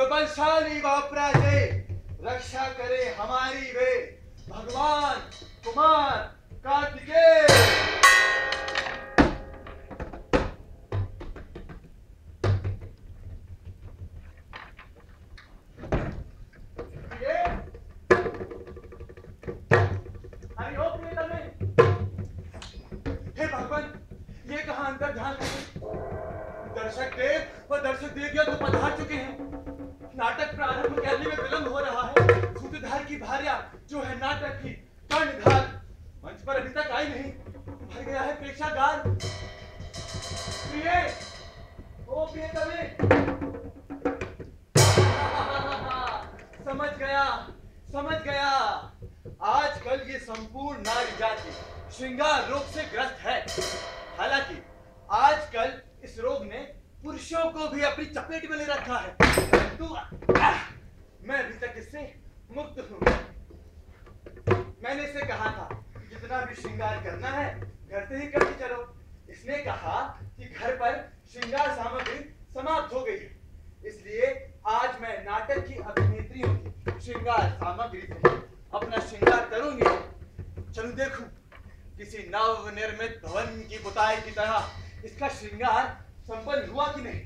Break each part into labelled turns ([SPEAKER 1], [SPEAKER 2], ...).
[SPEAKER 1] जो बलशाली व अपराजय, रक्षा करे हमारी वे भगवान कुमार कार्तिकेय। हे भगवान, ये कहाँ अंदर ध्यान दर्शक देव व दर्शक देवियां तो पधार चुके हैं। नाटक प्रारंभ करने में विलंब हो रहा है। सूत्रधार की भार्या जो है नाटक की कर्णधार मंच पर अभी तक आई नहीं। भर गया है प्रेक्षागार। प्रिय, ओ प्रियतमे, समझ गया। आजकल ये संपूर्ण नारी जाति श्रृंगार रोग से ग्रस्त है। हालांकि आजकल इस रोग ने पुरुषों को भी अपनी चपेट में ले रखा है, परंतु मैं अभी तक इससे मुक्त हूं। मैंने इसे कहा था जितना भी श्रृंगार करना है घर से ही करके चलो। इसने कहा कि घर पर श्रृंगार सामग्री समाप्त हो गई है, इसलिए आज मैं नाटक की अभिनेत्रियों की श्रृंगार सामग्री से अपना श्रृंगार करूंगी। चलो देखूं किसी नव निर्मित भवन की पुताई की तरह इसका श्रृंगार संपन्न हुआ कि नहीं।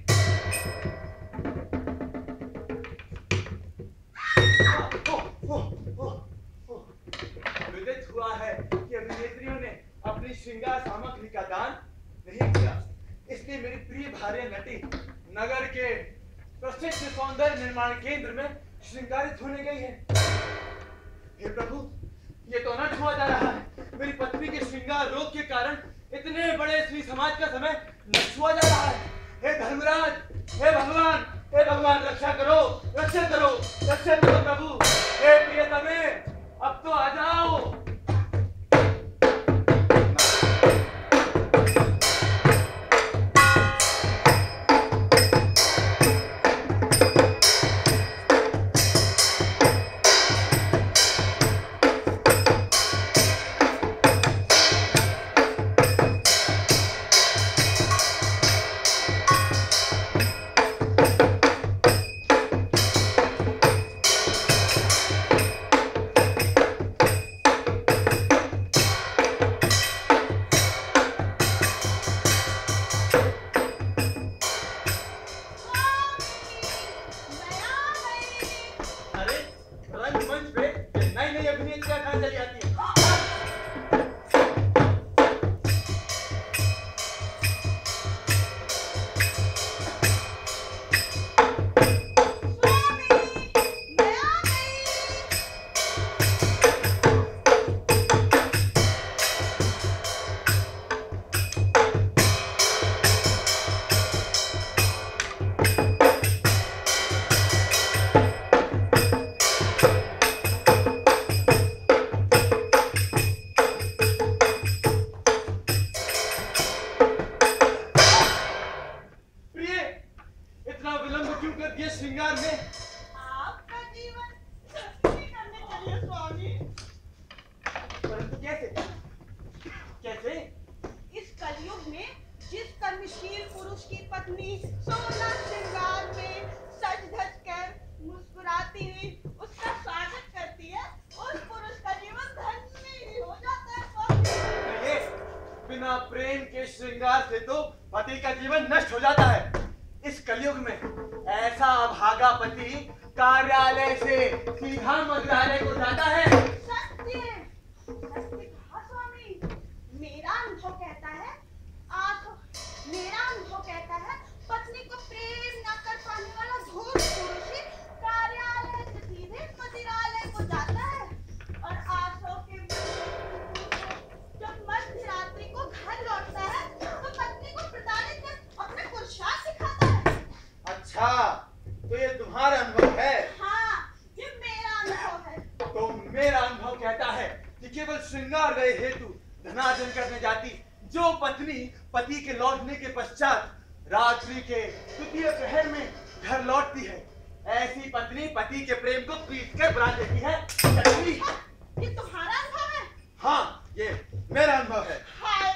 [SPEAKER 1] विदित हुआ है कि अभिनेत्रियों ने अपनी श्रृंगार सामग्री का दान नहीं किया, इसलिए मेरी प्रिय भार्या नटी नगर के प्रसिद्ध सौंदर्य निर्माण केंद्र में श्रृंगारित होने गई है। हे प्रभु, ये तो अनर्थ हुआ जा रहा है। मेरी पत्नी के श्रृंगार रोग के कारण इतने बड़े स्त्री समाज का समय नष्ट हुआ जा रहा है। हे धर्मराज, हे भगवान रक्षा करो प्रभु। हे प्रियतमे, अब तो आ जाओ। प्रेम के श्रृंगार से तो पति का जीवन नष्ट हो जाता है। इस कलयुग में ऐसा अभागा पति कार्यालय से सीधा मंत्रालय को जाता है।
[SPEAKER 2] सत्य कहा स्वामी। मेरा अनुभव कहता है पत्नी को प्रेम न कर पाने वाला धूर्त पुरुष ही कार्यालय से सीधे मंत्रालय को जाता है और आसो के जब मध्य रात्रि को घर लौटता है तो पत्नी को प्रताड़ित कर अपने पुरुषार्थ सिखाता है।
[SPEAKER 1] अच्छा, तो ये तुम्हारा अनुभव है?
[SPEAKER 2] हाँ, ये मेरा अनुभव है।
[SPEAKER 1] तो मेरा अनुभव कहता है कि केवल श्रृंगार व्यय हेतु धनार्जन करने जाती जो पत्नी पति के लौटने के पश्चात रात्रि के द्वितीय प्रहर में घर लौटती है, ऐसी पत्नी पति के प्रेम को पीट कर बुला देती है।
[SPEAKER 2] ये तुम्हारा अनुभव है?
[SPEAKER 1] हाँ, ये मेरा अनुभव है।
[SPEAKER 2] हाय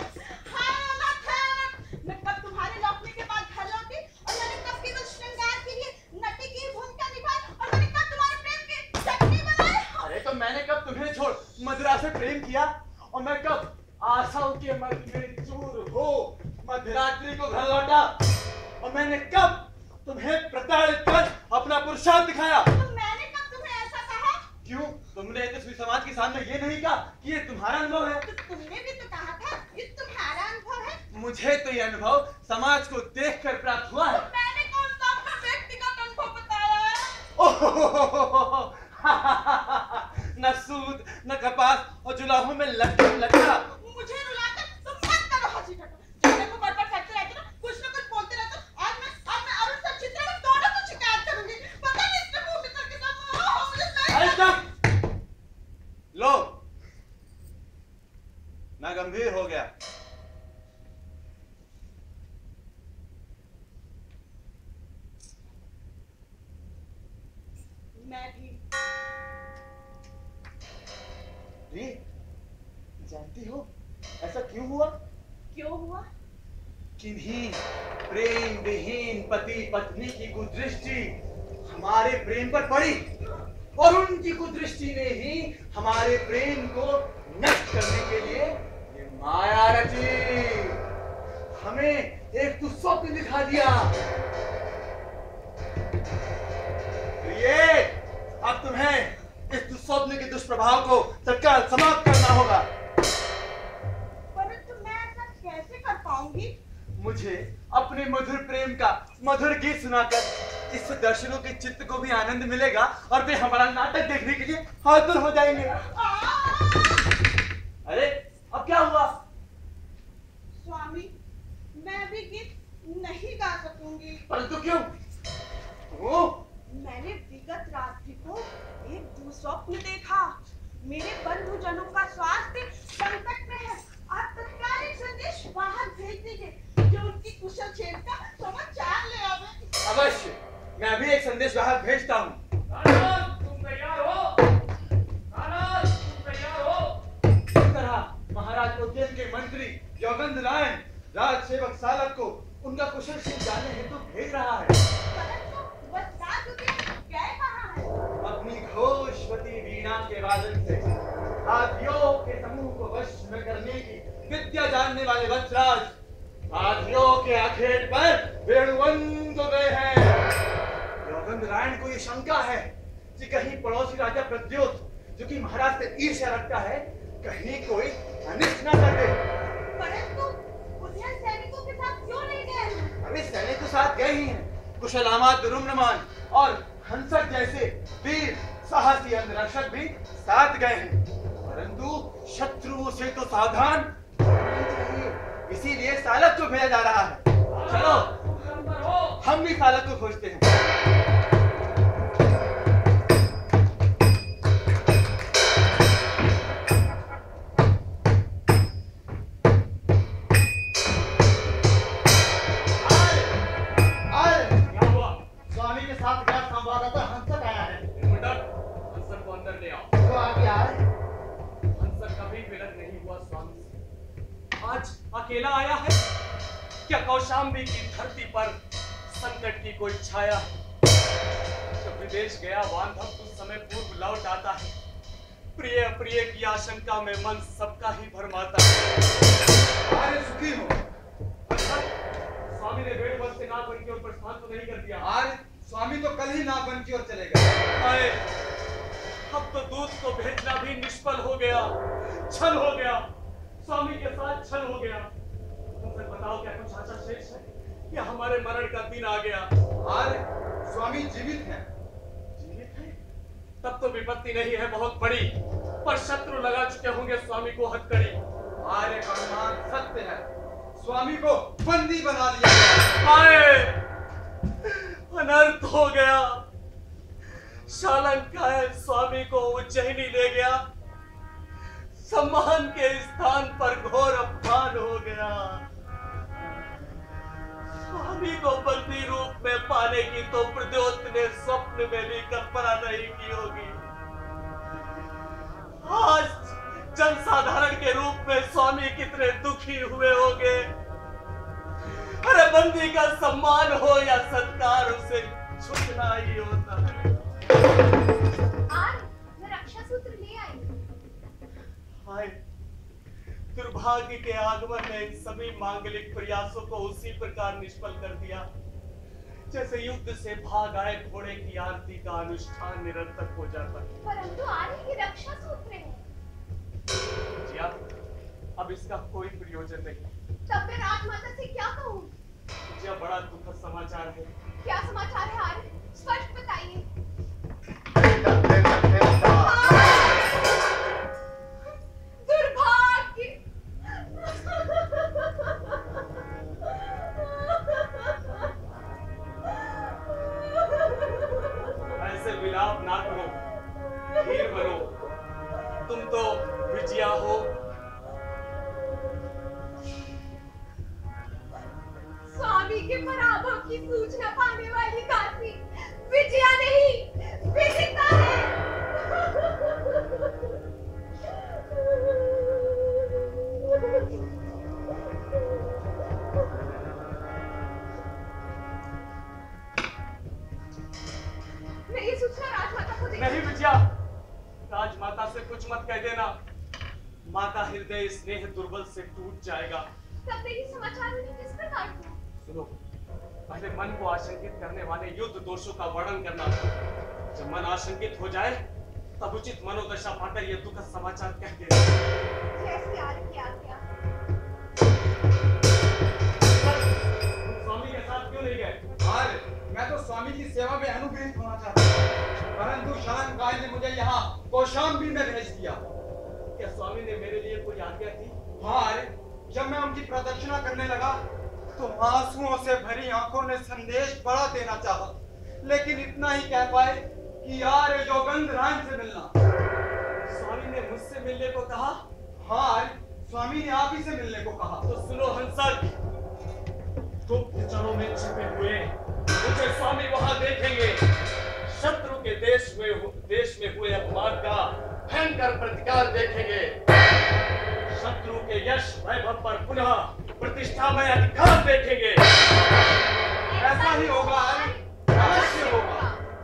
[SPEAKER 2] मैं कब तुम्हारे लौटने के बाद घर लौटी और मैंने कब केवल श्रृंगार के लिए नटी की भूमिका
[SPEAKER 1] मदिरा से प्रेम किया और मैं कब आशाओं के मन में चूर हो मध्यरात्रि को घर लौटा और मैंने कब तुम्हें प्रताड़ित कर अपना पुरुषार्थ दिखाया।
[SPEAKER 2] तो मैंने कब तुम्हें ऐसा कहा?
[SPEAKER 1] क्यों तुमने तेजस्वी समाज के सामने ये नहीं कहा कि ये तुम्हारा अनुभव है?
[SPEAKER 2] तो तुमने भी तो कहा था ये तुम्हारा अनुभव है।
[SPEAKER 1] मुझे तो ये अनुभव समाज को देखकर प्राप्त हुआ है।
[SPEAKER 2] तो मैंने कौन सा अपना व्यक्तिगत अनुभव बताया है?
[SPEAKER 1] न सूद न कपास और जुलाहों में लटका।
[SPEAKER 2] मुझे रुलाकर तुम मत करो हंसी ठट्ठा। जब देखो बड़बड़ करते रहते हो, कुछ न कुछ बोलते रहते हो। आज मैं अरुण से चित्रा में दोनों को शिकायत करूंगी। पता नहीं इसके मुंह भीतर कितना मुझे
[SPEAKER 1] अरे चुप! लो, मैं गंभीर हो गया।
[SPEAKER 2] मैं भी।
[SPEAKER 1] री, जानती हो ऐसा क्यों हुआ?
[SPEAKER 2] क्यों हुआ?
[SPEAKER 1] किन्हीं प्रेम विहीन पति पत्नी की कुदृष्टि हमारे प्रेम पर पड़ी और उनकी कुदृष्टि ने ही हमारे प्रेम को नष्ट करने के लिए ये माया रची। हमें एक दुस्वप्न दिखा दिया। ये अब तुम्हें इस दुस्वप्न के दुष्प्रभाव को तत्काल समाप्त करना होगा।
[SPEAKER 2] परंतु मैं ऐसा कैसे कर पाऊंगी?
[SPEAKER 1] मुझे अपने मधुर प्रेम का मधुर गीत सुनाकर इस दर्शकों के चित्त को भी आनंद मिलेगा और वे हमारा नाटक देखने के लिए आतुर हो जाएंगे। अरे अब क्या हुआ?
[SPEAKER 2] स्वामी, मैं भी गीत नहीं गा सकूंगी।
[SPEAKER 1] परंतु क्यों? वो
[SPEAKER 2] मैंने विगत रात्रि को एक दुस्वप्न देखा। मेरे बंधुजनों का स्वास्थ्य संकट में है। आप तत्काल एक संदेश बाहर भेज दीजिए जो उनकी कुशल क्षेम का समाचार ले आवे।
[SPEAKER 1] अवश्य, मैं अभी एक संदेश बाहर भेजता हूँ।
[SPEAKER 3] तुम तैयार हो? तुम तैयार हो?
[SPEAKER 1] इस तरह महाराज उज्जैन के मंत्री योगेंद्र नारायण राज सेवक सालक को उनका कुशल क्षेम जानने हेतु भेज रहा है।
[SPEAKER 2] परंतु वह साधुदेव गए कहाँ हैं?
[SPEAKER 1] अपनी घोषवती वीणा के वादन से हाथियों के समूह को वश में करने की विद्या जानने वाले वत्सराज हाथियों के आखेट पर वेणुवंत गए हैं। योगेंद्र नारायण को ये शंका है कि कहीं पड़ोसी राजा प्रद्योत जो कि महाराज से ईर्ष्या रखता है कहीं कोई अनिष्ट न कर दे।
[SPEAKER 2] परंतु उज्जैन सैनिकों के साथ क्यों नहीं गए हैं?
[SPEAKER 1] अभी सैनिक तो साथ गए ही हैं। कुशलामात रुम्नमान और हंसक जैसे वीर साहसी अंगरक्षक भी साथ गए हैं। परंतु शत्रुओं से तो सावधान रहना चाहिए, इसीलिए सालक को भेजा जा रहा है। चलो हम भी सालक को खोजते हैं।
[SPEAKER 3] अकेला आया है क्या? कौशाम्बी की धरती पर संकट की कोई छाया है? जब विदेश गया वानभक्त उस समय पूर्व लौट आता है। प्रिय अप्रिय की आशंका में मन सबका ही भरमाता है।
[SPEAKER 1] अरे सुखी हो।
[SPEAKER 3] अच्छा, स्वामी ने वेणुवंत से नागवन की ओर प्रस्थान तो नहीं कर दिया?
[SPEAKER 1] आज स्वामी तो कल ही नागवन की ओर चले गए।
[SPEAKER 3] आए, अब तो दूत को भेजना भी निष्फल हो गया, छल हो गया, स्वामी के साथ छल हो गया। तुम फिर बताओ क्या कुछ आशा शेष है या हमारे मरण का दिन आ गया?
[SPEAKER 1] आज स्वामी जीवित हैं।
[SPEAKER 3] जीवित है? तब तो विपत्ति नहीं है बहुत बड़ी, पर शत्रु लगा चुके होंगे स्वामी को हथकड़ी।
[SPEAKER 1] आर्य का अनुमान सत्य है, स्वामी को बंदी बना लिया गया।
[SPEAKER 3] आए, अनर्थ हो गया। शालंकाय स्वामी को उज्जैनी ले गया, सम्मान के स्थान पर घोर अपमान हो गया। स्वामी को बंदी रूप में पाने की तो प्रद्योत ने स्वप्न में भी कल्पना नहीं की होगी। आज जनसाधारण के रूप में स्वामी कितने दुखी हुए होंगे। अरे बंदी का सम्मान हो या सत्कार, उसे छूटना ही होता है।
[SPEAKER 4] आज मैं रक्षा सूत्र ले आई हूँ।
[SPEAKER 3] हाय, दुर्भाग्य के आगमन ने इन सभी मांगलिक प्रयासों को उसी प्रकार निष्फल कर दिया जैसे युद्ध से भाग आए घोड़े की आरती का अनुष्ठान निरर्थक हो जाता है।
[SPEAKER 4] परंतु आर्य की रक्षा सूत्र है।
[SPEAKER 3] जिया, अब इसका कोई प्रयोजन नहीं।
[SPEAKER 4] तब मैं राजमाता से क्या कहूँ?
[SPEAKER 3] जिया, बड़ा दुखद समाचार है।
[SPEAKER 4] क्या समाचार है आर्य? स्पष्ट बताइए। दुर्भाग्य।
[SPEAKER 3] ऐसे विलाप ना करो, धीर बनो। तुम तो विजया हो।
[SPEAKER 4] स्वामी के पराभव की सूचना पाने वाली दासी विजया नहीं, विदिता है। मैं ये सूचना राजमाता को दे।
[SPEAKER 3] नहीं विजया, राजमाता से कुछ मत कह देना। माता हृदय स्नेह दुर्बल से टूट जाएगा।
[SPEAKER 4] तब मेरी समाचार उन्हें किस प्रकार हुआ?
[SPEAKER 3] सुनो, पहले मन को आशंकित करने वाले युद्ध दोषों का वर्णन करना। जब मन आशंकित हो जाए तब उचित मनोदशा पाकर यह दुखद समाचार कह देना।
[SPEAKER 4] जैसी आर्य की आज्ञा।
[SPEAKER 3] स्वामी के साथ क्यों नहीं गए?
[SPEAKER 1] मैं तो स्वामी की सेवा में अनुग्रहित होना चाहता हूँ, परंतु शानकाय ने मुझे यहाँ कौशाम्बी में भेज दिया।
[SPEAKER 3] क्या स्वामी ने मेरे लिए कोई आज्ञा की?
[SPEAKER 1] हाँ, जब मैं उनकी प्रदक्षिणा करने लगा तो आंसुओं से भरी आंखों ने संदेश बड़ा देना चाहा, लेकिन इतना ही कह पाए कि यार योगेंद्रायण से मिलना।
[SPEAKER 3] स्वामी ने मुझसे मिलने को कहा?
[SPEAKER 1] हाँ, स्वामी ने आप ही से मिलने को कहा।
[SPEAKER 3] तो सुनो हंसक, गुप्त जड़ों में छिपे हुए मुझे स्वामी वहां देखेंगे। शत्रु के देश में हुए अपमान का भयंकर प्रतिकार देखेंगे। शत्रु के यश वैभव पर पुनः प्रतिष्ठा में अधिकार देखेंगे।
[SPEAKER 1] ऐसा ही होगा, अवश्य होगा।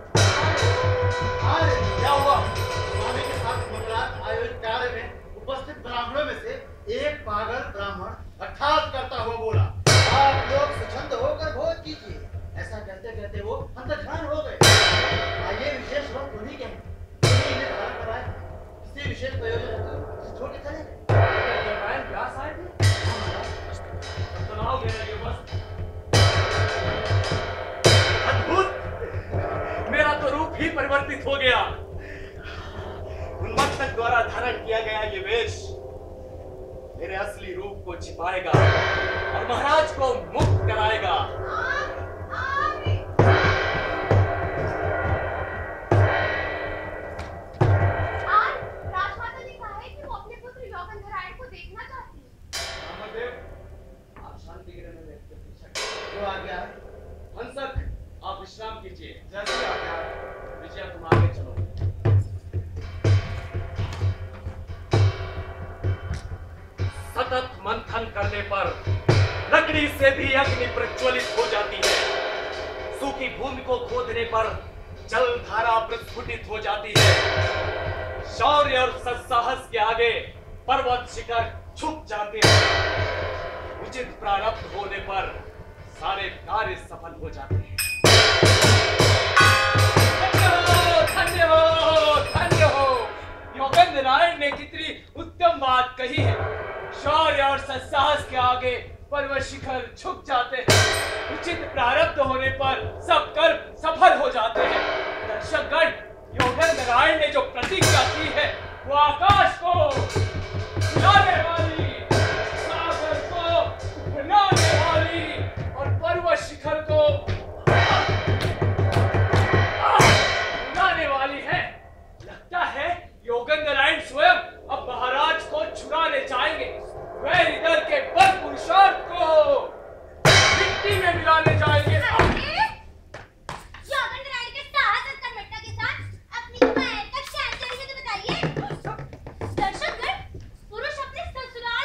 [SPEAKER 3] क्या हुआ?
[SPEAKER 5] स्वामी के साथ मंगलात आयोजित कार्य में उपस्थित ब्राह्मणों में से एक पागल ब्राह्मण अर्थात करता हुआ बोला, आप लोग स्वच्छंद होकर भोज कीजिए। ऐसा कहते कहते वो अंतर्ध्यान हो गए। आइए विशेष वक्त उन्हीं के हैं, इन्हें धारण कराए। किसी विशेष प्रयोजन हेतु छोड़ के चले गए।
[SPEAKER 3] व्यास आए थे? तनाव गया ये बस। अद्भुत! मेरा तो रूप ही परिवर्तित हो गया। उन्मत्तक द्वारा धारण किया गया ये वेश मेरे असली रूप को छिपाएगा और महाराज को मुक्त कराएगा।
[SPEAKER 4] राजमाता ने कहा है कि वो अपने पुत्र योगेंद्रायण को देखना चाहती है।
[SPEAKER 3] रामदेव, आप शांति गृह में बैठकर पीछा कीजिए।
[SPEAKER 5] वो आ गया।
[SPEAKER 3] हंसक, आप विश्राम कीजिए।
[SPEAKER 1] जैसे आ गया।
[SPEAKER 3] विजया, तुम आगे चलो। सतत मंथन करने पर लकड़ी से भी अग्नि प्रज्वलित हो जाती है। सूखी भूमि को खोदने पर जल धारा प्रस्फुटित हो जाती है। शौर्य और सत्साहस के आगे पर्वत शिखर छुप जाते हैं। उचित प्रारब्ध होने पर सारे कार्य सफल हो जाते हैं। धन्य हो, धन्य हो। योगेंद्रायण ने कितनी उत्तम बात कही है। शौर्य और सत्साहस के आगे पर्वत शिखर झुक जाते हैं। उचित प्रारब्ध होने पर सब कर्म सफल हो जाते हैं। दर्शकगण, योगेंद्रायण ने जो प्रतिज्ञा की है वो आकाश को हिलाने वाली, सागर को उफनाने वाली और पर्वत शिखर को उड़ाने वाली है। लगता है योगेंद्रायण स्वयं अब महाराज को छुड़ाने जाएंगे। वैरी दल के बल पुरुषार्थ को मिट्टी में मिलाने जाएंगे।
[SPEAKER 4] योगेंद्रायण के साहस और कर्मठता के साथ अपनी माया का शांति तो बताइए। दर्शकगण, पुरुष अपने ससुराल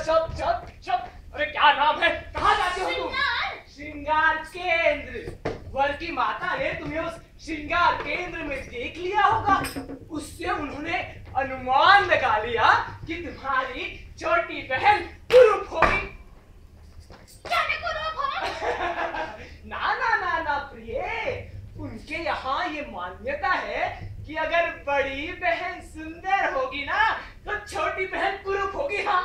[SPEAKER 3] शब शब शब। अरे क्या नाम है, कहाँ जाती हो तुम? श्रृंगार केंद्र। वर की माता ने तुम्हें उस श्रृंगार केंद्र में देख लिया होगा। उससे उन्होंने अनुमान लगा लिया कि तुम्हारी छोटी बहन कुरूप होगी।
[SPEAKER 4] क्या मैं कुरूप हूँ?
[SPEAKER 3] ना ना ना ना प्रिय, उनके यहाँ ये मान्यता है कि अगर बड़ी बहन सुंदर होगी ना तो छोटी बहन कुरूप होगी। हाँ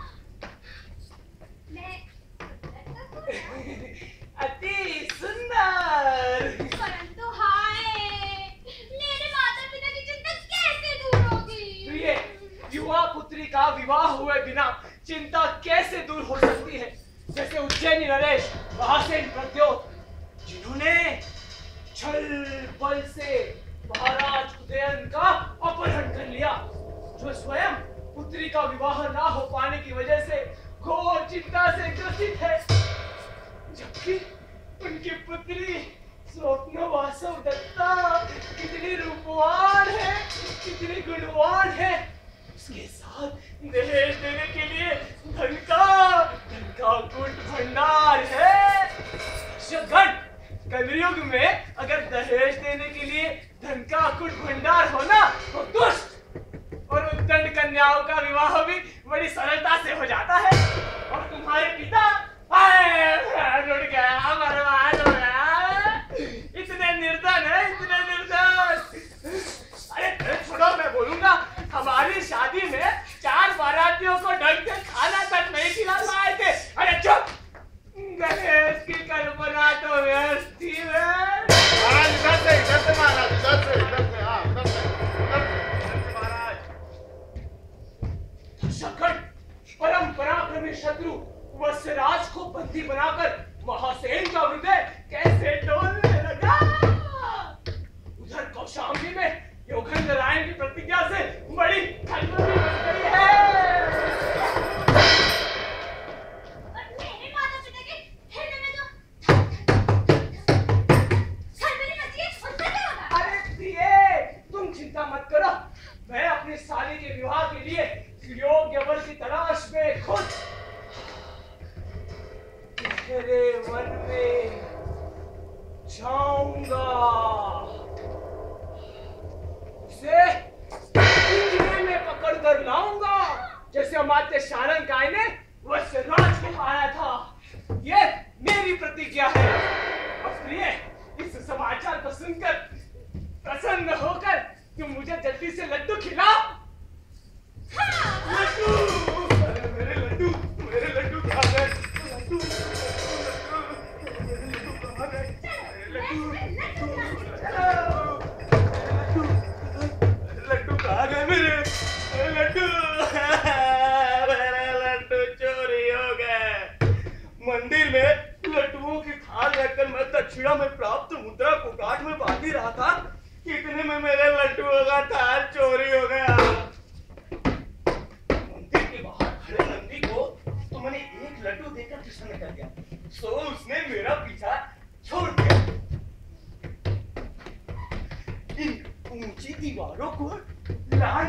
[SPEAKER 3] अति सुंदर।
[SPEAKER 4] परंतु हाय, मेरे माता पिता की चिंता कैसे दूर होगी?
[SPEAKER 3] प्रिय, युवा पुत्री का विवाह हुए बिना चिंता कैसे दूर हो सकती है? जैसे उज्जैनी नरेश, महासेन प्रद्योत, जिन्होंने छल बल से महाराज उदयन का अपहरण कर लिया, जो स्वयं पुत्री का विवाह ना हो पाने की वजह से घोर चिंता से ग्रसित है, जबकि उनकी पुत्री स्वप्न वासव दत्ता कितनी रूपवान है, कितनी गुणवान है। उसके साथ दहेज देने के लिए धन का कुट भंडार है। शगन, कलयुग में अगर दहेज देने के लिए धन का कुट भंडार हो ना तो दुष्ट और उद्दंड कन्याओं का विवाह भी बड़ी सरलता से हो जाता है। और तुम्हारे पिता रुड़ गया, बर्बाद हो गया, इतने निर्धन है, इतने निर्धन। अरे छोड़ो, मैं बोलूंगा। हमारी शादी में 4 बारातियों को ढंग से खाना तक नहीं खिला पाए थे। अरे चुप, दहेज की कल्पना तो व्यर्थ थी। परम पराक्रमी शत्रु वत्सराज को बंदी बनाकर महासेन का हृदय कैसे डोलने लगा। उधर कौशाम्बी में योगेंद्र राय की प्रतिज्ञा से बड़ी खलबली मच गई है।
[SPEAKER 4] और मेरे माता पिता के हृदय में जो खलबली मची है, उससे क्या होगा?
[SPEAKER 3] अरे प्रिय, तुम चिंता मत करो। मैं अपनी साली के विवाह के लिए योग्य वर की तलाश में खुद तेरे मन में जाऊंगा। उसे पिंजरे में पकड़ कर लाऊंगा, जैसे अमात्य शारंगाई ने वत्सराज को पाया था। ये मेरी प्रतिज्ञा है। और प्रिय, इस समाचार को सुनकर प्रसन्न होकर तुम मुझे जल्दी से लड्डू खिलाओ। लड्डू, अरे मेरे लड्डू कहाँ गए? लड्डू कहाँ गए? लड्डू कहाँ गए मेरे लड्डू? मेरे लड्डू चोरी हो गए। मंदिर में लड्डुओं की थाल रखकर मैं दक्षिणा में प्राप्त मुद्रा को गांठ में बांधी रहा था, इतने में मेरे लड्डुओं का थाल चोरी हो गया। मंदिर के बाहर खड़े नंदी को तो मैंने एक लड्डू देकर प्रसन्न कर दिया, सो उसने मेरा पीछा छोड़ दिया। इन ऊंची दीवारों को लाल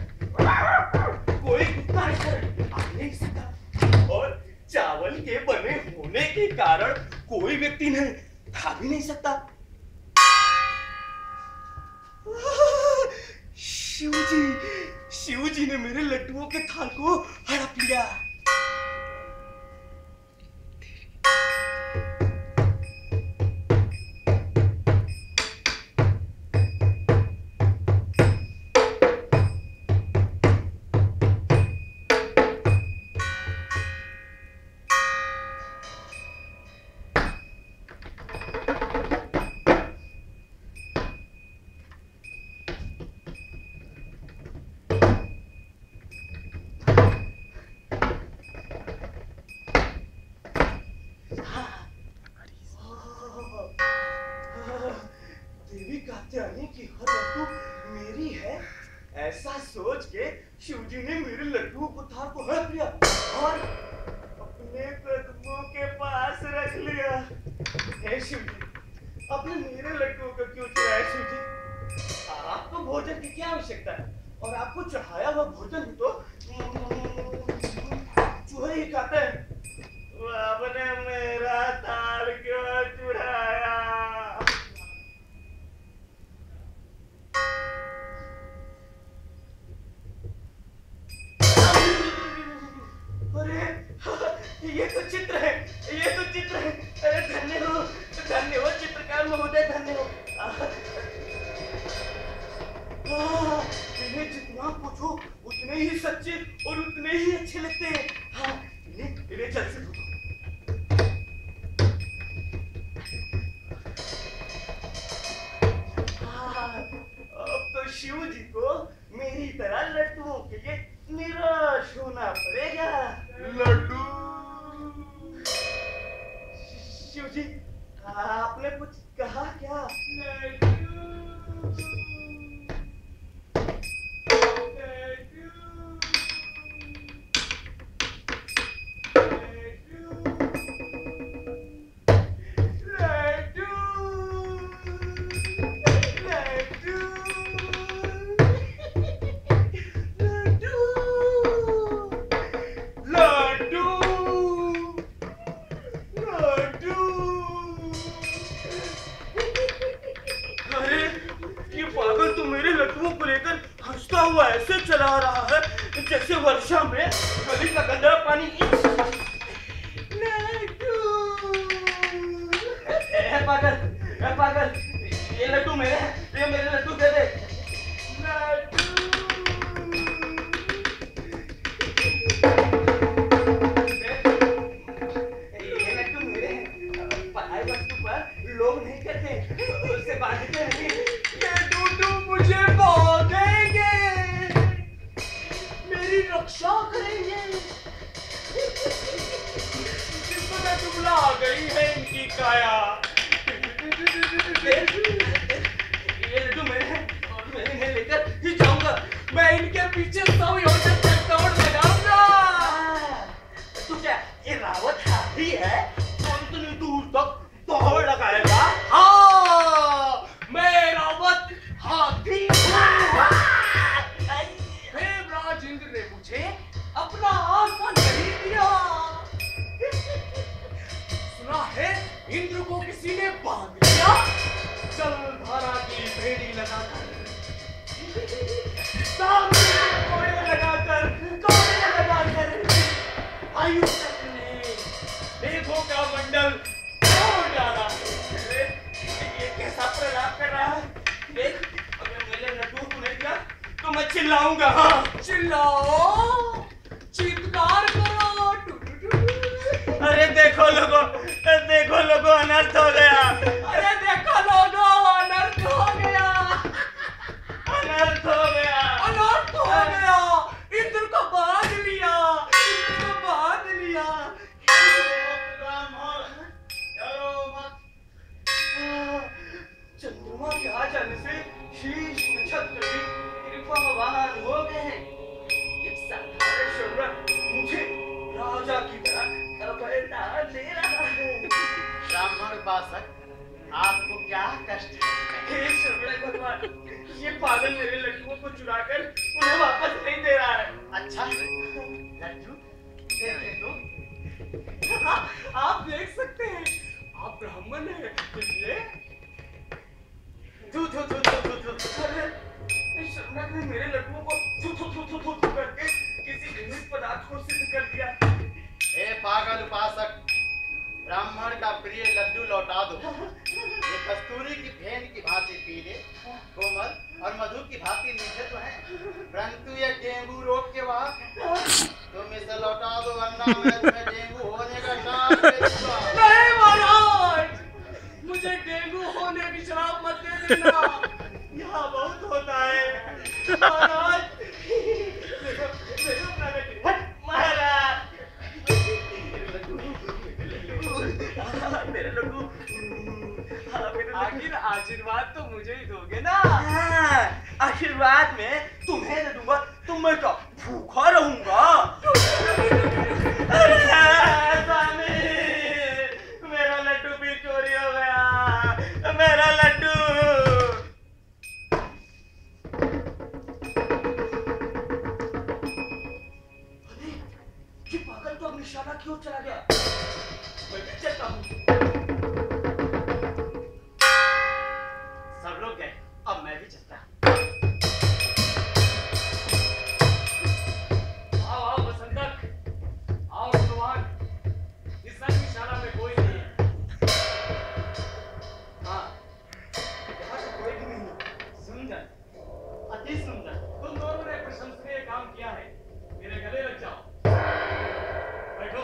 [SPEAKER 3] कोई कुत्ता इधर आ नहीं सकता, और चावल के बने होने के कारण कोई व्यक्ति नहीं खा भी नहीं सकता। शिवजी ने मेरे लड्डुओं के थाल को हड़प लिया। कात्यायनी की हर लड्डू मेरी है, ऐसा सोच के शिवजी ने मेरे लड्डुओं को थाल को हड़प लिया और अपने कदमों के पास रख लिया। हे शिवजी, आपने मेरे लड्डुओं को क्यों चुराया? शिवजी, आपको भोजन की क्या आवश्यकता है? और आपको चढ़ाया हुआ भोजन तो
[SPEAKER 1] चूहे ही खाते हैं। वो आपने मेरा तार क्यों चुराया? अरे ये तो चित्र है, ये तो चित्र है। अरे धन्य हो चित्रकार महोदय, धन्य हो। इन्हें जितना पूछो उतने ही सच्चे और उतने ही अच्छे लगते हैं। हाँ, इन्हें जल्द से पूछो। अब तो शिव जी को मेरी तरह लड्डुओं के लिए निराश होना पड़ेगा। लड्डू शिव जी, आपने कुछ कहा क्या? ऐसे चला रहा है जैसे वर्षा में गली का गंदा पानी। पागल, ये लड्डू मेरे, ये मेरे लड्डू दे दे। ये लड्डू मेरे, पढ़ाई वस्तु पर लोग नहीं करते, उससे बांधते नहीं। ये डूडू मुझे बांधेंगे, मेरी रक्षा करेंगे। किस तरह दुबला गई है इनकी काया। ये लड्डू मैं लेकर ही जाऊंगा। मैं इनके पीछे 100 योजन तक दौड़ लगाऊंगा। तू क्या ये रावत हाथी है? इतनी दूर तक दौड़ लगाएगा? हाँ, मैं रावत हाथी हूँ। राजेंद्र ने मुझे अपना आसन नहीं दिया। सुना है इंद्र को किसी ने बांध दिया, जलधारा की भेड़ी लगाकर, कोयले लगाकर आयु चक्र ने मेघों का मंडल तोड़ डाला। ये कैसा प्रलाप कर रहा है? देख, अगर मैंने लड्डू को नहीं दिया तो मैं चिल्लाऊंगा। हाँ, चिल्लाओ, चित्कार करो। अरे देखो लोगों, अनर्थ हो गया। अरे देखो लोगों, अनर्थ हो गया। इंद्र को बांध लिया। चंद्रमा के आ जाने से शीश नक्षत्र भी कृपावान हो गए हैं। एक साधारण शौनक मुझे राजा की तरह अभयता दे रहा है।
[SPEAKER 5] ब्राह्मण उपासक, आपको क्या कष्ट है?
[SPEAKER 1] हे शौनक भगवान, ये पागल मेरे लड्डुओं को चुराकर उन्हें वापस नहीं दे रहा है।
[SPEAKER 5] अच्छा, लड्डू
[SPEAKER 1] देख लो। आप देख सकते हैं, आप ब्राह्मण हैं, इसलिए धू शौनक ने मेरे लड्डुओं को धू करके किसी घृणित पदार्थ को सिद्ध कर दिया।
[SPEAKER 5] हे पागल उपासक, ब्राह्मण का प्रिय लड्डू लौटा दो। ये कस्तूरी की भेन की भांति पीले, कोमल और मधु की भांति मीठे तो हैं, परंतु ये डेंगू रोग के बाद तुम इसे लौटा दो, वरना मैं तुम्हें डेंगू होने का श्राप दे दूंगा।
[SPEAKER 1] नहीं महाराज, मुझे डेंगू होने की श्राप मत दे देना। यहाँ बहुत होता है महाराज। मेरे लड्डू, आखिर आशीर्वाद तो मुझे ही दोगे ना? आशीर्वाद में तुम्हें न दूंगा तो मैं क्या भूखा रहूंगा? स्वामी, मेरा लड्डू भी चोरी हो गया, मेरा लड्डू। ये पागल तो
[SPEAKER 3] लोग गए, अब मैं भी चलता। आओ आओ बसंतक, आओ सुहाग, इस शाला में कोई नहीं है। हाँ, यहाँ से कोई भी नहीं है। सुंदर, अति सुंदर। तुम दोनों ने प्रशंसनीय काम किया है। मेरे गले लग जाओ। बैठो।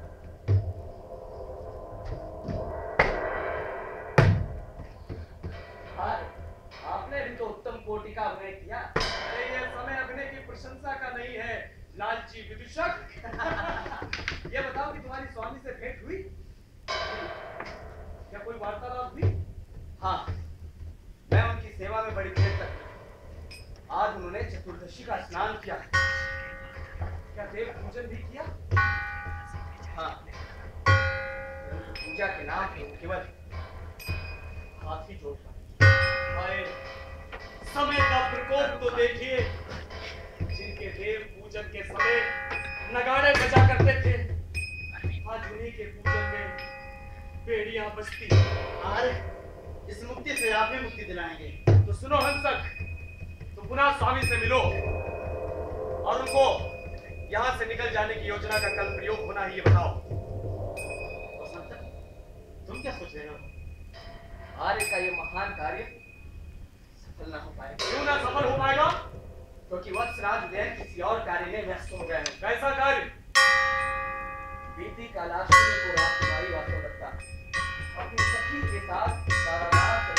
[SPEAKER 3] आपने भी तो उत्तम कोटि का अभिनय किया। अरे ये समय अभिनय की प्रशंसा का नहीं है, लालची विदूषक। ये बताओ कि तुम्हारी स्वामी से भेंट हुई? क्या कोई वार्तालाप हुई?
[SPEAKER 1] हाँ, मैं उनकी सेवा में बड़ी देर तक। आज उन्होंने चतुर्दशी का स्नान किया।
[SPEAKER 3] क्या देव पूजन भी किया?
[SPEAKER 1] हाँ, पूजा के नाम पे केवल हाथ ही जोड़ पाए।
[SPEAKER 3] हाय, समय का प्रकोप तो देखिए। जिनके देव पूजन के समय नगाड़े बजा करते थे, आज उन्हीं के पूजन में बेड़ियां बजती।
[SPEAKER 5] अरे इस मुक्ति से आप ही मुक्ति दिलाएंगे।
[SPEAKER 3] तो सुनो हंसक, तुम पुनः स्वामी से मिलो और उनको यहाँ से निकल जाने की योजना का कल प्रयोग होना ही, ये बताओ।
[SPEAKER 5] तुम क्या सोच रहे हो?
[SPEAKER 1] आर्य का ये महान कार्य सफल ना हो पाएगा।
[SPEAKER 3] क्यों ना सफल हो पाएगा?
[SPEAKER 1] क्योंकि वत्सराज उदयन किसी और कार्य में व्यस्त हो गए हैं।
[SPEAKER 3] कैसा कार्य?
[SPEAKER 1] बीती कालाष्टमी को राजकुमारी वासवदत्ता अपनी सखी के साथ सारानाथ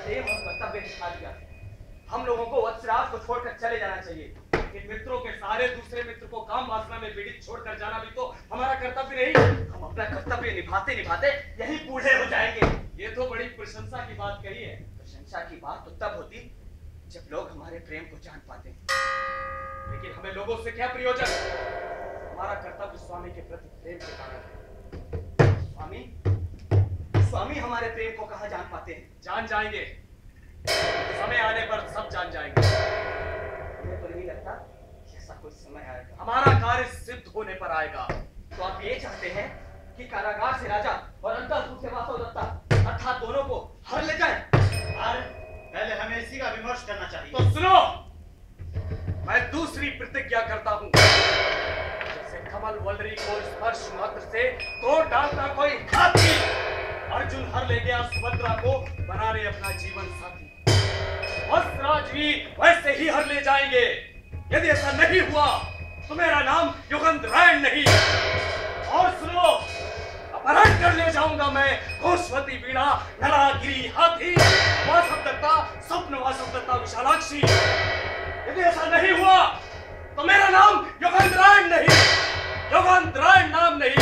[SPEAKER 3] प्रेम और कर्तव्य दिखा दिया। हम लोगों को वत्सराज को छोड़कर चले जाना चाहिए। इन मित्रों के सारे दूसरे मित्र को काम वासना में पीड़ित छोड़कर जाना भी तो हमारा कर्तव्य नहीं। हम अपना कर्तव्य निभाते निभाते यही बूढ़े हो जाएंगे। ये तो बड़ी प्रशंसा की बात कही है। प्रशंसा की बात तो तब होती जब लोग हमारे प्रेम को जान पाते, लेकिन हमें लोगों से क्या प्रयोजन। हमारा कर्तव्य स्वामी के प्रति प्रेम के कारण है। स्वामी हमारे प्रेम को कहाँ जान पाते हैं? जान जाएंगे, समय आने पर सब जान जाएंगे। मुझे तो नहीं लगता कि ऐसा कोई समय आएगा। हमारा कार्य सिद्ध होने पर आएगा। तो आप ये चाहते हैं कि कारागार से राजा और अंतःपुर से वासव दत्ता अर्थात दोनों को हर ले जाए?
[SPEAKER 5] पहले हमें इसी का विमर्श करना चाहिए।
[SPEAKER 3] तो सुनो, मैं दूसरी प्रतिज्ञा करता हूँ। जैसे कमल वलरी को स्पर्श मात्र से तोड़ डालता कोई हाथी, अर्जुन हर ले गया सुभद्रा को बना रहे अपना जीवन साथी। वत्सराज भी वैसे ही हर ले जाएंगे। यदि ऐसा नहीं हुआ तो मेरा नाम युगंधरायण नहीं। और सुनो, अपहरण कर ले जाऊंगा मैं घोषवती वीणा नलागिरी हाथी वासव दत्ता स्वप्न वासव दत्ता विशालाक्षी। यदि ऐसा नहीं हुआ तो मेरा नाम युगंधरायण नहीं, युगंधरायण नाम नहीं।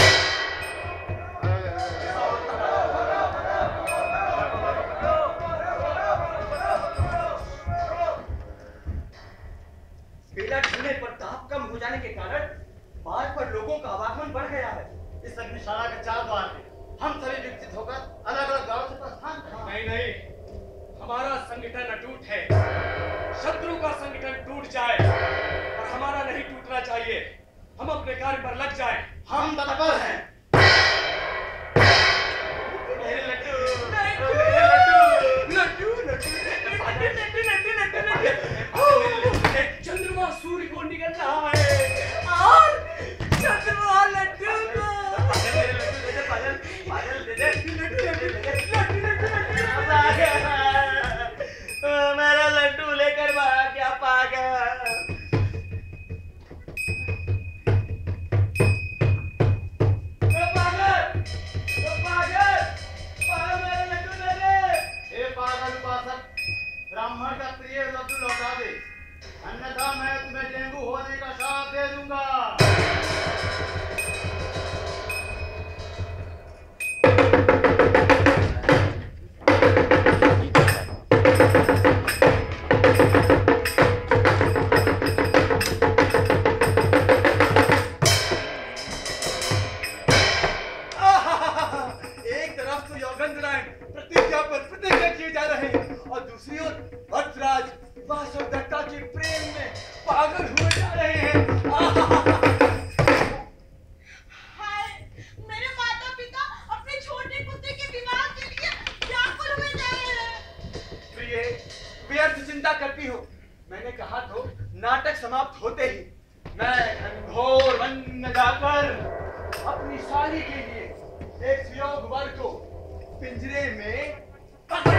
[SPEAKER 3] बेला ढलने पर दाब कम हो जाने के कारण मार्ग पर लोगों का आवागमन बढ़ गया है।
[SPEAKER 5] इस अग्निशाला के 4 द्वार थे। हम सभी विकसित होकर अलग अलग द्वारों से प्रस्थान करें।
[SPEAKER 3] नहीं नहीं, हमारा संगठन अटूट है। शत्रु का संगठन टूट जाए और हमारा नहीं टूटना चाहिए। हम अपने कार्य पर लग जाएं।
[SPEAKER 5] हम तत्पर हैं।
[SPEAKER 3] मेरे लड्डू, चंद्रमा सूर्य को निकल रहा है और चंद्रमा लड्डू मेरा लड्डू लेकर भाग गया पागल।
[SPEAKER 5] ब्राह्मण का प्रिय लड्डू लौटा दे, अन्यथा मैं तुम्हें डेंगू होने का श्राप दे दूंगा।
[SPEAKER 1] एक तरफ तो योगेंद्रायण प्रतिज्ञा पर प्रतिज्ञा किए जा रहे हैं और दूसरी ओर वत्सराज वासव दत्ता के प्रेम में पागल हुए जा रहे हैं।
[SPEAKER 2] हाय, मेरे माता पिता अपने छोटे पुत्र के विवाह के लिए व्याकुल हुए जा रहे हैं।
[SPEAKER 1] प्रिय, व्यर्थ चिंता करती हो। मैंने कहा तो नाटक समाप्त होते ही मैं घनघोर वन में जाकर अपनी शादी के लिए एक सुयोग वर को पिंजरे में पकड़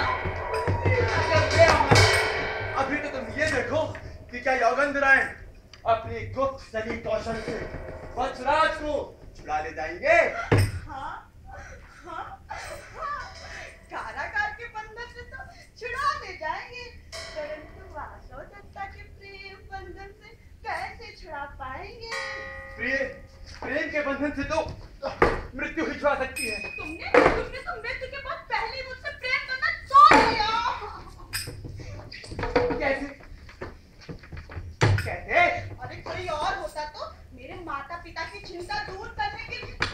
[SPEAKER 1] गया हूं। अभी तो तुम ये देखो कि क्या योगेंद्रायण अपनी गुप्त सही कौशल से वत्सराज को छुड़ा ले जाएंगे।
[SPEAKER 2] हाँ, हाँ, हाँ, कारागार के बंधन से तो छुड़ा ले जाएंगे, परंतु वासव दत्ता के प्रेम बंधन से कैसे छुड़ा पाएंगे?
[SPEAKER 1] प्रिय, प्रेम के बंधन से तो मृत्यु ही छुड़ा सकती है।
[SPEAKER 2] तुमने तो मृत्यु के बहुत पहले मुझसे प्रेम करना छोड़ दिया।
[SPEAKER 1] कैसे? कैसे?
[SPEAKER 2] अरे कोई और होता तो मेरे माता पिता की चिंता दूर करने के लिए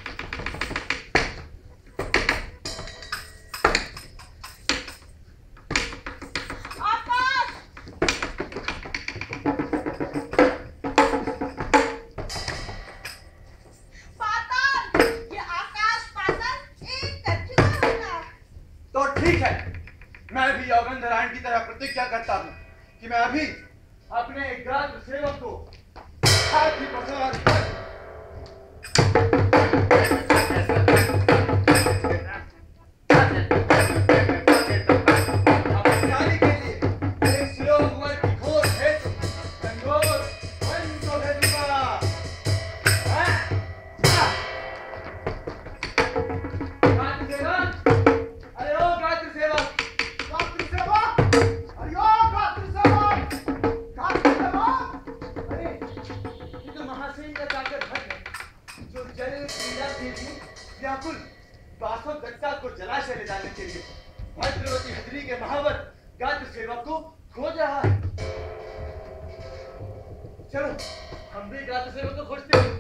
[SPEAKER 2] आकाश, पाताल, ये आकाश पाताल एक कर चुका होगा।
[SPEAKER 1] तो ठीक है, मैं भी योगेंद्रायण की तरह प्रतिज्ञा करता हूँ कि मैं अभी अपने ग्राम सेवक को हाथी पर सवार कर अपनी शादी के लिए एक सुयोग वर की घोर हेतु घनघोर वन को भेजूंगा। गात्र सेवक, अरे ओ गात्र सेवक, गात्र सेवक को खोज रहा है। चलो हम भी गात्र सेवक को खोजते हैं।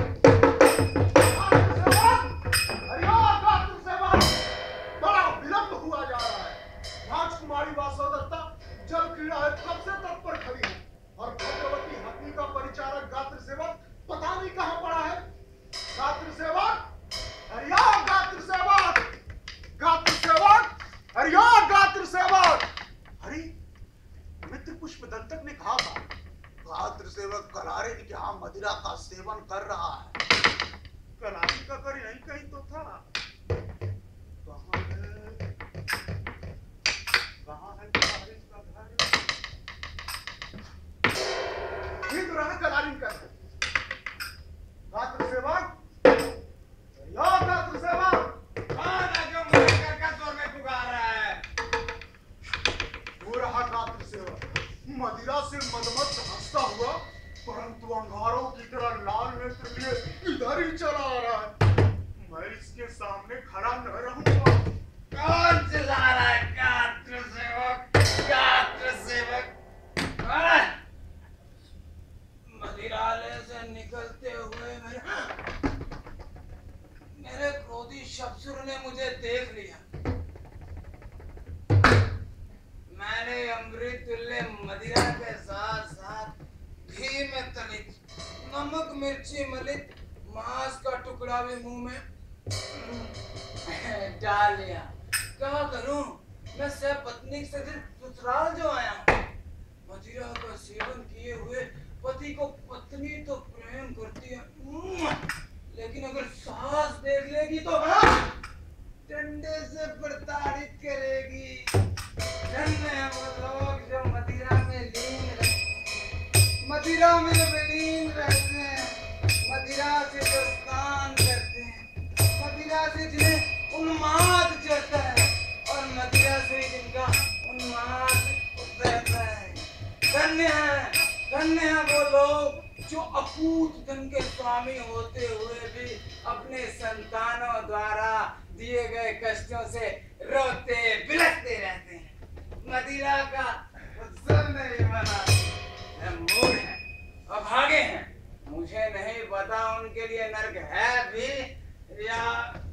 [SPEAKER 5] बड़ा विलंब हुआ जा रहा है। राजकुमारी वासवदत्ता जल क्रीड़ा है कब से तत्पर खड़ी है और भद्रवती हथनी का परिचारक गात्र सेवक पता नहीं कहां पड़ा है। गात्र सेवक, हरिया गात्र सेवक, गात्र सेवक, हरिया गात्र सेवक। हरि, मित्र पुष्पदंतक ने कहा था गात्र सेवक कलारे के यहाँ मदिरा का सेवन कर रहा है। कलारी का घर यहीं कहीं तो था। कहाँ है कलारी का घर? ये तो रहा कलारी का घर। गात्र सेवक, या गात्र सेवक,
[SPEAKER 3] कौन है जो मुझे करका तौर में पुकार रहा है?
[SPEAKER 5] वो रहा गात्र सेवक, मदिरा से मदमस्त हंसता हुआ परंतु अंगारों की तरह लाल नेत्र लिए इधर ही चला आ रहा है। मैं इसके सामने खड़ा न रहूंगा।
[SPEAKER 3] कौन चिल्ला रहा है? गात्र सेवक, गात्र सेवक। मदिरालय से निकलते हुए मेरे क्रोधी शब्सुर ने मुझे देख लिया। मैंने अमृत तुल्य मदिरा के साथ साथ घी में तलित नमक मिर्ची मलित मांस का टुकड़ा भी मुंह में डाल लिया। क्या करूं? मैं सब पत्नी से ससुराल जो आया हूं। मदिरा का सेवन किए हुए पति को पत्नी तो प्रेम करती है, लेकिन अगर सास देख लेगी तो डंडे से प्रताड़ित करेगी। धन्य है वो लोग जो मदिरा में लीन रहते हैं, मदिरा से जो स्नान करते हैं, मदिरा से जिन्हें उन्माद चढ़ता है और मदिरा से जिनका उन्माद उतरता है। धन्य है वो लोग जो अकूत धन के स्वामी होते हुए भी अपने संतानों द्वारा दिए गए कष्टों से रोते बिलखते रहते हैं। मदिरा का उत्सव नहीं मना, मूड है और भागे हैं। मुझे नहीं पता उनके लिए नर्क है भी या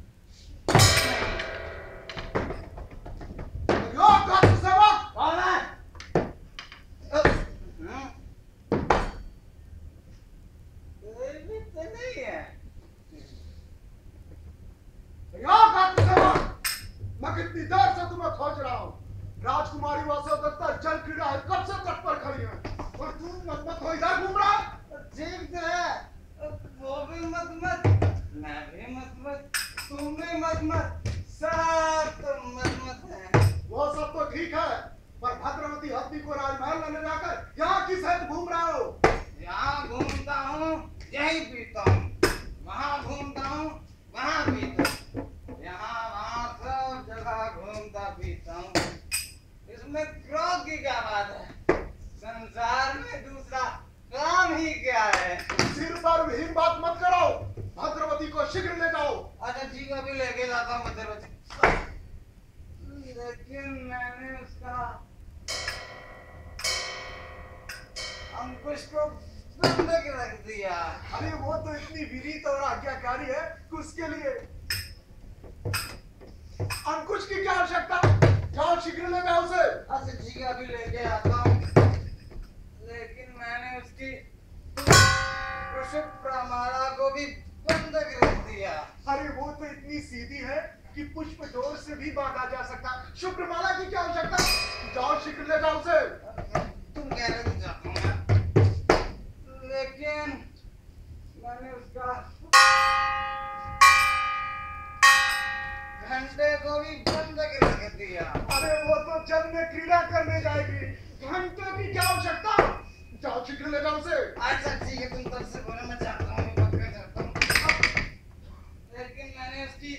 [SPEAKER 5] गात्र सेवक,
[SPEAKER 3] कौन है? तो नहीं है।
[SPEAKER 5] या गात्र सेवक, मैं कितनी देर से तुम्हें खोज रहा हूँ। राजकुमारी वासवदत्ता जल क्रीड़ा है कब से तट पर खड़ी है और तू मत हो इधर घूम रहा है।
[SPEAKER 3] ठीक तो है, वो भी मत, मैं भी मत, तुम भी मत, सब तो मत है।
[SPEAKER 5] वो सब तो ठीक है, पर भद्रवती हथनी को राजमहल में ले जाकर यहाँ किस हेतु घूम रहा हो?
[SPEAKER 3] यहाँ घूमता हूँ, यहीं पीता हूँ, वहाँ घूमता हूँ, वहाँ पीता हूँ, यहाँ वहाँ सब जगह घूमता पीता हूँ। इसमें क्रोध की क्या बात है? संसार में दूसरा काम ही क्या है?
[SPEAKER 5] सिर पर भीड़ बात मत करो, भद्रवती को शीघ्र ले जाओ।
[SPEAKER 3] अच्छा ठीक है, अभी लेके जाता हूँ भद्रवती। लेकिन मैंने उसका अंकुश को बंधक रख दिया।
[SPEAKER 5] अरे वो तो इतनी विनीत और आज्ञाकारी है कि उसके लिए अंकुश की क्या आवश्यकता? जाओ शीघ्र ले जाओ उसे।
[SPEAKER 3] अच्छा ठीक है, अभी लेके आता हूँ। लेकिन मैंने उसकी पुष्पमाला को भी बंधक रख दिया।
[SPEAKER 5] अरे वो तो इतनी सीधी है कि पुष्प डोर से भी बांधा जा सकता। शुक्रमाला की क्या आवश्यकता? जाओ शीघ्र ले जाओ उसे।
[SPEAKER 3] तुम कह रहे तो जाता हूँ मैं। लेकिन मैंने उसका घंटे को भी बंधक रख दिया।
[SPEAKER 5] अरे वो तो जल में क्रीड़ा करने जाएगी, घंटे की क्या आवश्यकता? जाओ शीघ्र ले जाओ उसे।
[SPEAKER 3] अच्छा ठीक है, तुम तब से बोलो, मैं जाता हूँ, मैं पक्का जाता हूँ। लेकिन मैंने उसकी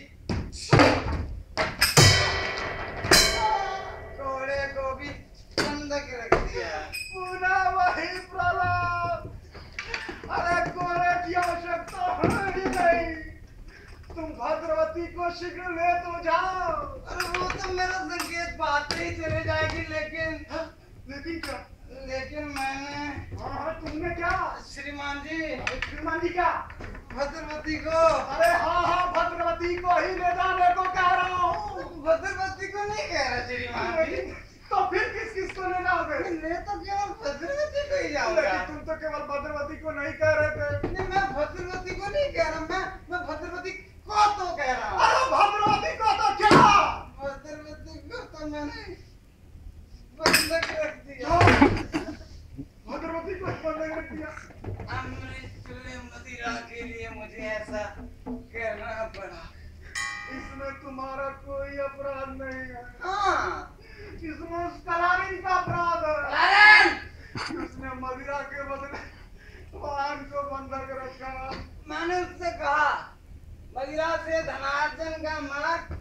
[SPEAKER 3] घोड़े को भी बंधक रख दिया।
[SPEAKER 5] पुनः वही प्रलाप। अरे घोड़े की आवश्यकता है ही नहीं, तुम भद्रवती को शीघ्र ले तो जाओ।
[SPEAKER 3] अरे वो
[SPEAKER 1] वो तो मेरा संकेत पाते ही चले जाएगी, लेकिन
[SPEAKER 5] लेकिन क्या?
[SPEAKER 1] लेकिन मैंने
[SPEAKER 5] हाँ तुमने क्या?
[SPEAKER 1] श्रीमान जी,
[SPEAKER 5] श्रीमान जी क्या?
[SPEAKER 1] भद्रवती को,
[SPEAKER 5] अरे हाँ भद्रवती को ही ले जाने को कह रहा हूँ।
[SPEAKER 1] भद्रवती को नहीं कह रहा श्रीमान जी।
[SPEAKER 5] तो फिर किस को ले जाओगे?
[SPEAKER 1] मैं तो केवल भद्रवती को ही जाऊंगा।
[SPEAKER 5] लेकिन तुम तो केवल भद्रवती को नहीं कह रहे थे।
[SPEAKER 1] नहीं, मैं भद्रवती को नहीं कह रहा, मैं भद्रवती को तो कह रहा हूँ।
[SPEAKER 5] अरे भद्रवती को तो क्या?
[SPEAKER 1] भद्रवती को तो मैंने बंधक रख दिया।
[SPEAKER 5] भद्रवती को बंधक रख दिया।
[SPEAKER 1] अमृत तुल्य मदिरा के लिए मुझे ऐसा करना पड़ा।
[SPEAKER 5] इसमें तुम्हारा कोई अपराध नहीं है।
[SPEAKER 1] हाँ,
[SPEAKER 5] इसमें उस कलारी का अपराध है।
[SPEAKER 1] अरे
[SPEAKER 5] उसने मदिरा के बदले वाहन को बंधक रखा।
[SPEAKER 1] मैंने उससे कहा मदिरा से धनार्जन का मार्ग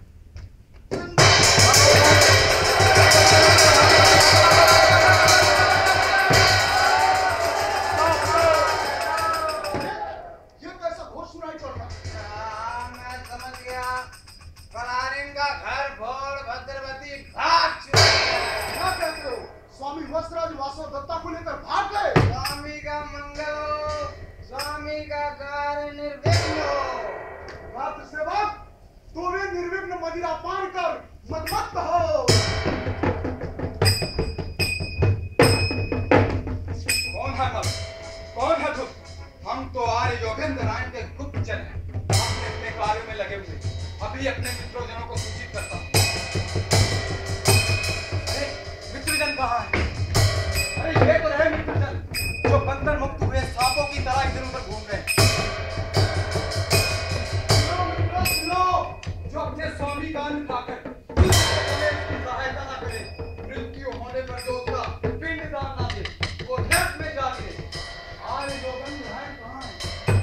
[SPEAKER 5] ये कैसा घोष सुनाई पड़ रहा?
[SPEAKER 1] मैं समझ गया। कलारिन का घर फोड़ भद्रवती भाग चुकी है।
[SPEAKER 5] क्या कहते हो? स्वामी वस्त्राज वासव दत्ता को लेकर भाग गए।
[SPEAKER 1] स्वामी का मंगल हो, स्वामी का कार्य निर्विघ्न हो।
[SPEAKER 5] रात्र सेवक, तू भी निर्विघ्न मदिरा पान कर मत हो।
[SPEAKER 1] कौन है मत? कौन है तुम? हम तो आर्य योगेंद्र नारायण के गुप्तचर हैं। अपने अपने कार्य में लगे हुए। अभी अपने मित्रोजनों को सूचित करता हूँ। अरे मित्रजन कहाँ है? अरे ये तो रहे मित्रजन जो बंधन मुक्त हुए सांपों की तरह इधर उधर घूम रहे हैं। सुनो, जो अपने स्वामी का अन्न खाकर उसकी सहायता न करे, मृत्यु होने पर जो उसका पिंडदान न दे, वो नरक में जा गिरे। आर्य योगेंद्र नारायण कहाँ है?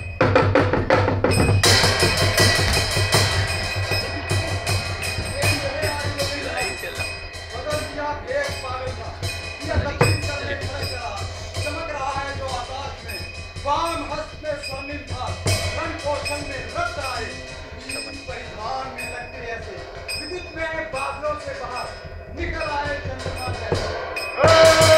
[SPEAKER 1] बदल दिया एक पागल का, यह दक्षिण का लेख फड़क रहा, चमक रहा है जो आकाश में, वाम हस्त में स्वर्णिम था, धन पोषण में रक्त आए, परिधान में लगते ऐसे, विद्युत में बादलों से बाहर निकल आए चंद्रमा जैसे।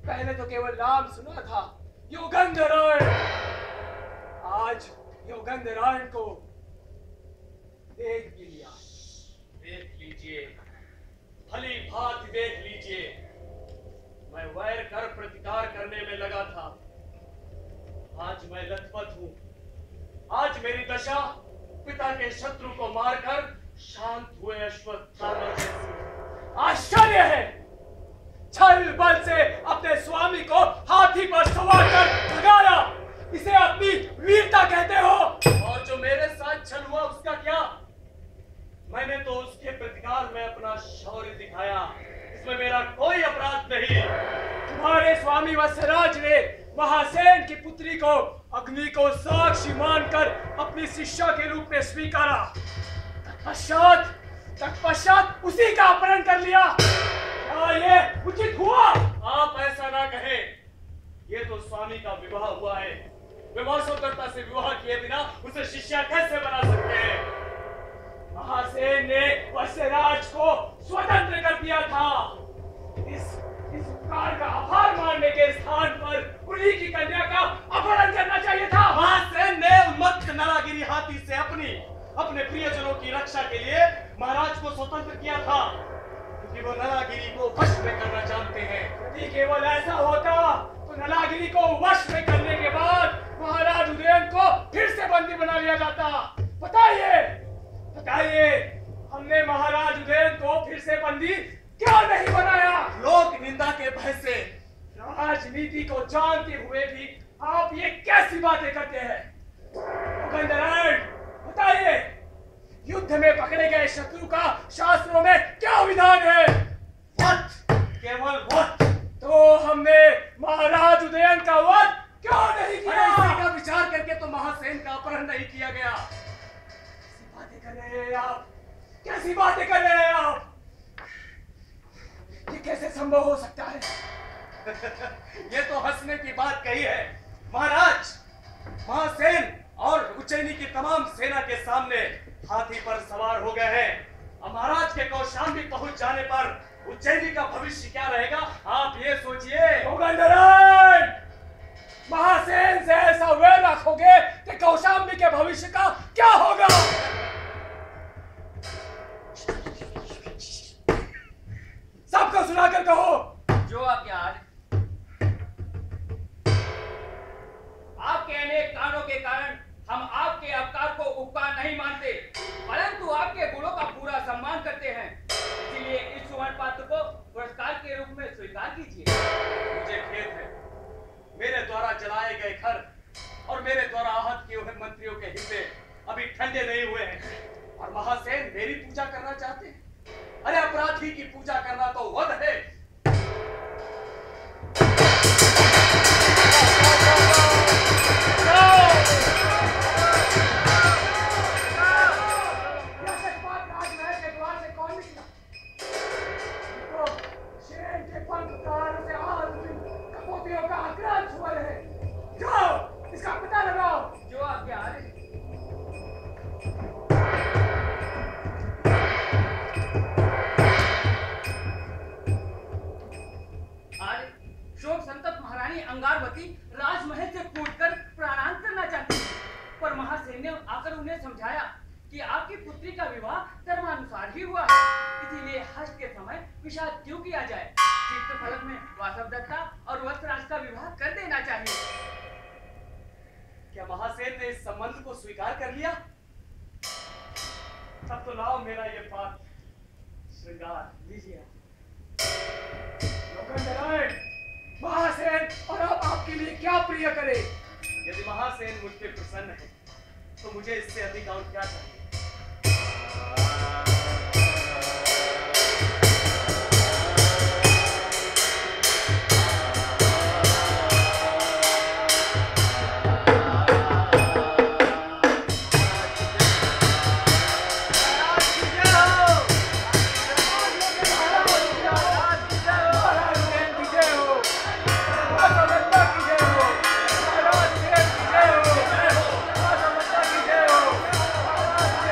[SPEAKER 3] पहले तो केवल नाम सुना था, योगेंद्रनारायण। आज योगेंद्रनारायण को देख भी लिया। देख लीजिए, भली भांति देख लीजिए। मैं वैर कर प्रतिकार करने में लगा था, आज मैं लथपथ हूं। आज मेरी दशा पिता के शत्रु को मारकर शांत हुए अश्वत्थामा जैसी। आश्चर्य है, छल बल से अपने स्वामी को हाथी पर सवार कर भगाया, इसे अपनी वीरता कहते हो? और जो मेरे साथ छल हुआ उसका क्या? मैंने तो उसके प्रतिकार में अपना शौर्य दिखाया, इसमें मेरा कोई अपराध नहीं। तुम्हारे स्वामी वत्सराज ने महासेन की पुत्री को अग्नि को साक्षी मानकर अपनी शिष्या के रूप में स्वीकारा। तत्पश्चात उसी का अपहरण कर लिया। क्या ये उचित हुआ? आप ऐसा ना कहें, ये तो स्वामी का विवाह हुआ है। विवाह स्वतंत्रता से विवाह किए बिना उसे शिष्या कैसे बना सकते हैं? महासेन ने वत्सराज को स्वतंत्र कर दिया था। इस उपकार का आभार मानने के स्थान पर उन्हीं की कन्या का अपहरण करना चाहिए था।
[SPEAKER 1] महासेन ने उन्मत्त नरागिरी हाथी से अपने प्रियजनों की रक्षा के लिए महाराज को स्वतंत्र किया था, क्योंकि वो नरागिरी को वश में करना चाहते हैं।
[SPEAKER 3] यदि केवल ऐसा होता तो नलागिरी को वश में करने के बाद महाराज उदयन को फिर से बंदी बना लिया जाता। बताइए, हमने महाराज उदयन को फिर से बंदी क्यों नहीं बनाया?
[SPEAKER 1] लोक निंदा के भय से।
[SPEAKER 3] राजनीति को जानते हुए भी आप ये कैसी बातें करते हैं? योगेंद्रनारायण, बताइए, युद्ध में पकड़े गए शत्रु का शास्त्रों में क्या विधान है?
[SPEAKER 1] वध, केवल वध।
[SPEAKER 3] तो हमने महाराज उदयन का वध क्यों नहीं किया?
[SPEAKER 1] इसी का विचार करके तो महासेन का अपहरण नहीं किया गया।
[SPEAKER 3] कैसी बातें कर रहे हैं आप? ये कैसे संभव हो सकता है?
[SPEAKER 1] ये तो हंसने की बात कही है। महाराज, महासेन और उज्जैनी की तमाम सेना के सामने हाथी पर सवार हो गए हैं। अब महाराज के कौशाम्बी पहुंच जाने पर उज्जैनी का भविष्य क्या रहेगा, आप ये सोचिए।
[SPEAKER 3] योगेंद्रनारायण, महासेन से ऐसा वैर रखोगे कि कौशाम्बी के भविष्य का क्या होगा? सबको सुनाकर कहो।
[SPEAKER 6] जो आपके अनेक कारणों के कारण हम आपके अवतार को उपकार नहीं मानते, परंतु आपके गुणों का पूरा सम्मान करते हैं। इसलिए इस सुवर्ण पात्र को पुरस्कार के रूप में स्वीकार कीजिए।
[SPEAKER 1] मुझे खेद है, मेरे द्वारा जलाए गए घर और मेरे द्वारा आहत किए हुए मंत्रियों के हृदय अभी ठंडे नहीं हुए हैं, और महासेन मेरी पूजा करना चाहते हैं। अरे अपराधी की पूजा करना तो वध है।
[SPEAKER 3] इसका पता लगाओ।
[SPEAKER 6] जो आपके शोक संतप्त महारानी अंगारवती राजमहल से कूदकर प्राणांत करना चाहती थी, पर महासेन ने आकर उन्हें समझाया कि आपकी पुत्री का विवाह धर्मानुसार ही हुआ है, इसीलिए हर्ष के समय विषाद क्यों किया जाए। चित्रफलक में वासवदत्ता और वत्सराज का विवाह कर देना चाहिए।
[SPEAKER 1] क्या महासेन ने इस संबंध को स्वीकार कर लिया? तब तो लाओ मेरा ये पात्र श्रृंगार लीजिए।
[SPEAKER 3] योगेंद्रनारायण, महासेन और अब आपके लिए क्या प्रिय करे?
[SPEAKER 1] यदि महासेन मुझ पे प्रसन्न है तो मुझे इससे अधिक और क्या चाहिए?
[SPEAKER 3] महाराज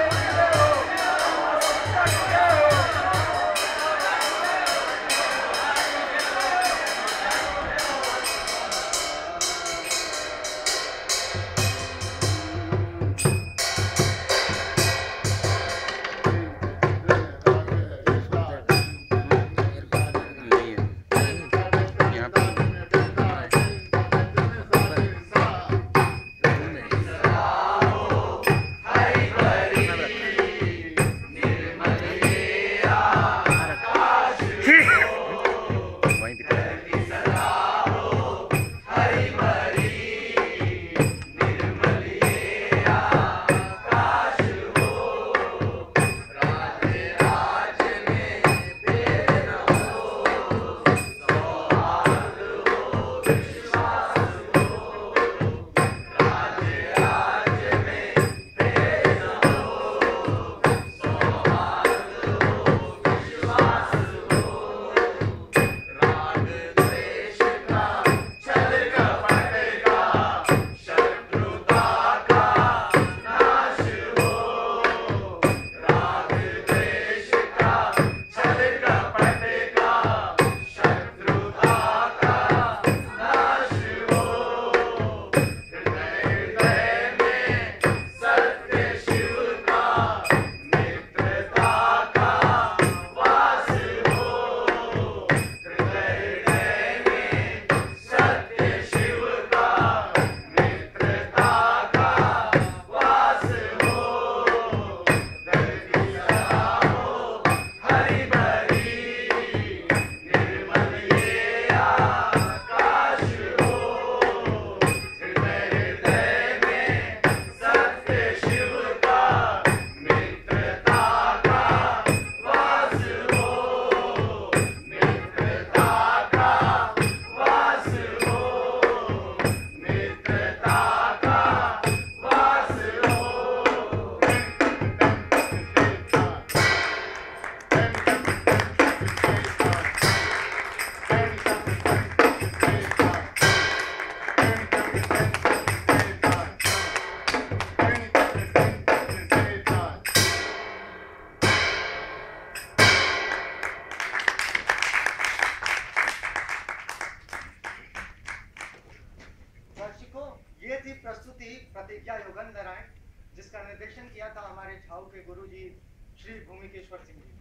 [SPEAKER 7] प्रस्तुति प्रतिज्ञा योगन नारायण, जिसका निर्देशन किया था हमारे झाऊ के गुरुजी श्री भूमिकेश्वर सिंह जी।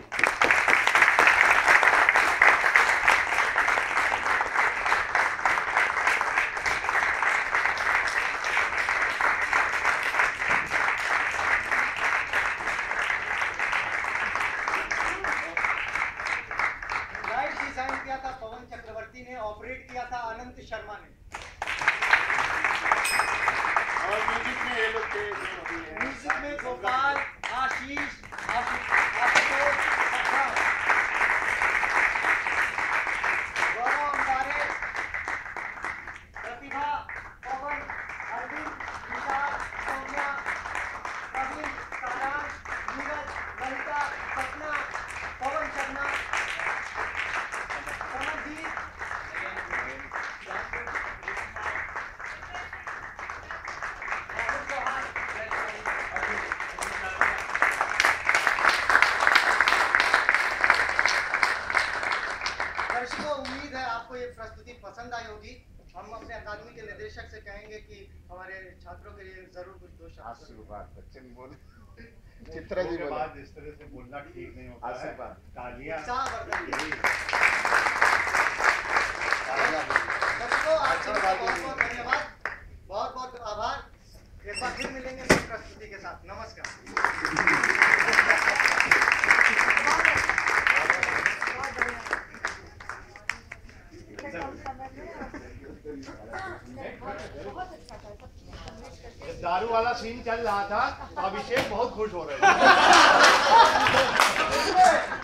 [SPEAKER 7] लाइट डिजाइन किया था पवन चक्रवर्ती ने, ऑपरेट किया था अनंत शर्मा ने।
[SPEAKER 5] और म्यूजिक में ये लोग थे,
[SPEAKER 7] म्यूजिक में गोपाल, आशीष, आशुतोष, गौरव अंबारे, प्रतिभा, पवन, अरविंद, विशाल, सौम्या, प्रवीण, सारांश, नीरज, ललिता, सपना, पवन शर्मा, समरजीत, दर्शकों, उम्मीद है आपको ये प्रस्तुति पसंद आई होगी। हम अपने अकादमी के निदेशक से कहेंगे कि हमारे छात्रों के लिए जरूर कुछ दो शब्द
[SPEAKER 5] आशीर्वाद बच्चन बोले, चित्रा जी बोले,
[SPEAKER 8] इस तरह से बोलना ठीक नहीं होता है।
[SPEAKER 5] आशीर्वाद,
[SPEAKER 8] तालियां।
[SPEAKER 7] दर्शकों, आपका बहुत बहुत धन्यवाद, बहुत बहुत आभार। एक बार फिर मिलेंगे नई प्रस्तुति के साथ। नमस्कार।
[SPEAKER 8] जब दारू वाला सीन चल रहा था तो अभिषेक बहुत खुश हो रहे थे।